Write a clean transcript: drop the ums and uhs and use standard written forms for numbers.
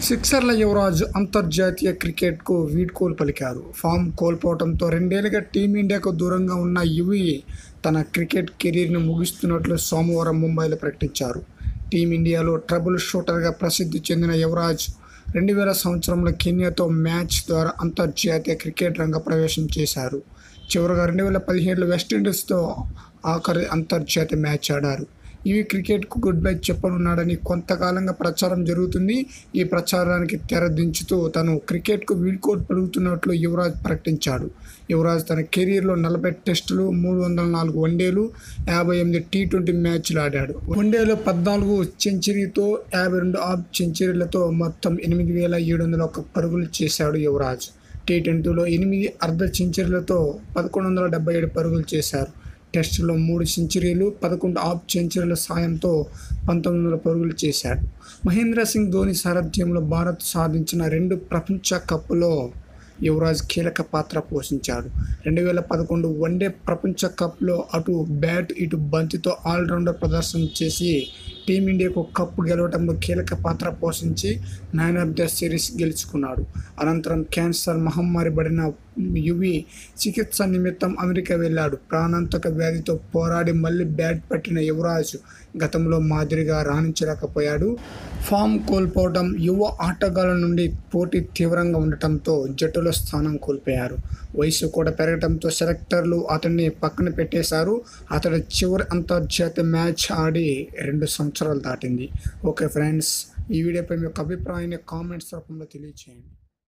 సిక్సర్ల యువరాజు అంతర్జాతీయ క్రికెట్కు వీడ్కోలు పలికారు. ఫామ్ కోల్పోవడంతో రెండేళ్లుగా టీమిండియాకు దూరంగా ఉన్న యువీ తన క్రికెట్ కెరీర్ను ముగిస్తున్నట్లు సోమవారం ముంబైలో ప్రకటించారు. టీమిండియాలో ట్రబుల్ షూటర్గా ప్రసిద్ధి చెందిన యువరాజ్ 2000 సంవత్సరంలో కెన్యాతో మ్యాచ్ ద్వారా అంతర్జాతీయ క్రికెట్ రంగ ప్రవేశం చేశారు. చివరగా 2017లో వెస్టిండీస్తో ఆఖరి అంతర్జాతీయ మ్యాచ్ ఆడారు. యువీ క్రికెట్కు గుడ్ బై చెప్పనున్నాడని కొంతకాలంగా ప్రచారం జరుగుతుంది. ఈ ప్రచారానికి తెర దించుతూ తాను క్రికెట్కు వీడ్కోలు పలుకుతున్నట్లు యువరాజ్ ప్రకటించాడు. యువరాజ్ తన కెరీర్లో 40 టెస్టులు, 304 వన్డేలు, 58 టీ20 మ్యాచ్లు ఆడాడు. వన్డేలో 14 సెంచరీతో 52 హాఫ్ సెంచరీలతో మొత్తం 8701 పరుగులు చేశాడు యువరాజ్. టీ20లో 8 అర్ధ సెంచరీలతో 1177 పరుగులు చేశారు. టెస్టులో 3 సెంచరీలు, 11 హాఫ్ సెంచరీల సాయంతో 1900 పరుగులు చేశాడు. మహేంద్ర సింగ్ ధోని సారథ్యంలో భారత్ సాధించిన 2 ప్రపంచ కప్లో యువరాజ్ కీలక పాత్ర పోషించాడు. 2011 వన్డే ప్రపంచ కప్లో అటు బ్యాట్ ఇటు బంతితో ఆల్రౌండర్ ప్రదర్శన చేసి టీమిండియాకు కప్పు గెలవడంలో కీలక పాత్ర పోషించి మ్యాన్ ఆఫ్ ద సిరీస్ గెలుచుకున్నాడు. అనంతరం క్యాన్సర్ మహమ్మారి పడిన యువీ చికిత్స నిమిత్తం అమెరికా వెళ్ళాడు. ప్రాణాంతక వ్యాధితో పోరాడి మళ్లీ బ్యాట్ పట్టిన యువరాజ్ గతంలో మాదిరిగా రాణించలేకపోయాడు. ఫామ్ కోల్పోవడం, యువ ఆటగాళ్ల నుండి పోటీ తీవ్రంగా ఉండటంతో జట్టులో స్థానం కోల్పోయారు. వయసు కూడా పెరగడంతో సెలెక్టర్లు అతన్ని పక్కన పెట్టేశారు. అతడి చివరి అంతర్జాతీయ మ్యాచ్ ఆడి 2 సంవత్సరాలు దాటింది. ఓకే ఫ్రెండ్స్, ఈ వీడియోపై మీ యొక్క అభిప్రాయాన్ని కామెంట్స్ రూపంలో తెలియజేయండి.